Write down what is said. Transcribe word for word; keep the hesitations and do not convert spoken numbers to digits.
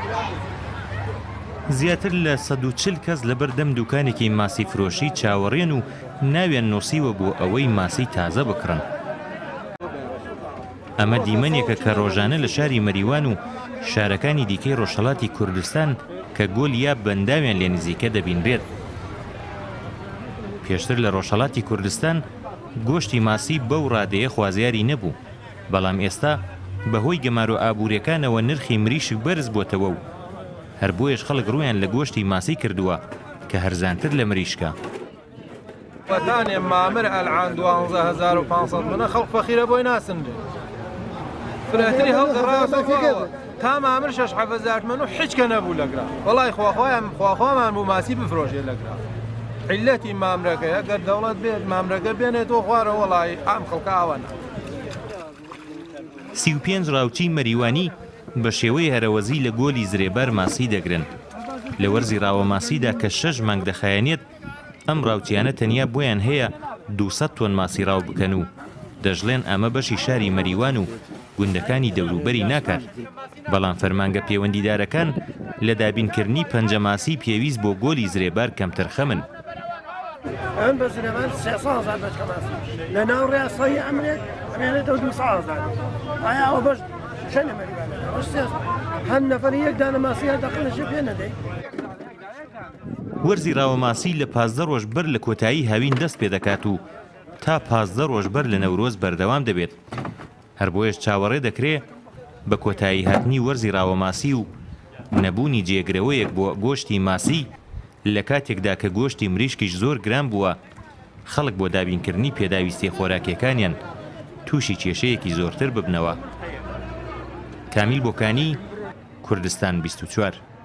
زیاتر لە سەد و چل کەس لەبەردەم دوکانێکی ماسی فرۆشی چاوەڕێن و ناویان نووسیوە بۆ ئەوەی ماسی تازە بکڕن. ئەمە دیمەنێکە کە ڕۆژانە لە شاری مەریوان و شارەکانی دیکەی ڕۆژهەڵاتی کوردستان کە گۆل یا بەنداویان لێ نزیکە دەبینرێت. پێشتر لە ڕۆژهەڵاتی کوردستان گۆشتی ماسی بەو ڕادەیە خوازیاری نەبوو، بەڵام ئێستا بەهۆی گەمار و ئابوووریەکانەوە نرخی مریشک بەرز بۆتەوە و هەر بۆیەش خەڵک ڕوویان لە گۆشتی ماسی کردووە کە هەرزانتر لە مریشکە. وەتانێ مامر ئەلعان دوانزە هەزار و پانسەد منە خەڵک فەخیرە بۆی ناسندێ فراتری هەڵگەڕاوە تا مامر شەش حەڤەزار من و حیچکە نەبوو لەگرا وەڵای خواخوایان خواخوامان بوو ماسی بفرۆشێ لەگرا عیلەتی مامرەکەی ئەگەر دەوڵەت بێت مامرەکە بێنێتەوە خوارە وەڵای ئام خەڵکە ئاوانە. سی و پێنج ڕاوچی مەریوانی بە شێوەی هەرەوەزی لە گۆلی زرێبەر ماسی دەگرن. لە وەرزی ڕاوە ماسیدا کە شەش مانگ دەخایەنێت ئەم ڕاوچیانە تەنیا بۆیان هەیە دووسەد تۆن ماسی ڕاو بکەن و دەژڵێن ئەمە بەشی شاری مەریوان و گوندەکانی دەوروبەری ناکات، بەڵام فەرمانگە پەیوەندیدارەکان لە دابینکردنی پەنجە ماسی پێویست بۆ گۆلی زرێبەر کەمتر خەمن. ئەم بە زرێبەر سێسە هەزار بەچکە ماسی لە ناو ڕێسایی ئەمرێت ئەمێنێتەوە دووسە هەزار. ئایا ئەوە بەش شەنە مەریوانە هەم نەفەری یەک دانە ماسی هەردەقلەشە پێ نەدەی. وەرزی ڕاوە ماسی لە پازدە ڕۆژ بەر لە کۆتایی هاوین دەست پێ دەکات و تا پازدە ڕۆژ بەر لە نەورۆز بەردەوام دەبێت. هەر بۆیەش چاوەڕێ دەکرێت بە کۆتایی هاتنی وەرزی ڕاوە ماسی و نەبوونی جێگرەوەیەک بۆ گۆشتی ماسی لە کاتێکدا کە گۆشتی مریشکیش زۆر گران بووە خەڵک بۆ دابینکردنی پێداویستی خۆراکیەکانیان تووشی کێشەیەکی زۆرتر ببنەوە. کامیل بۆکانی، کوردستان بیست و چوار.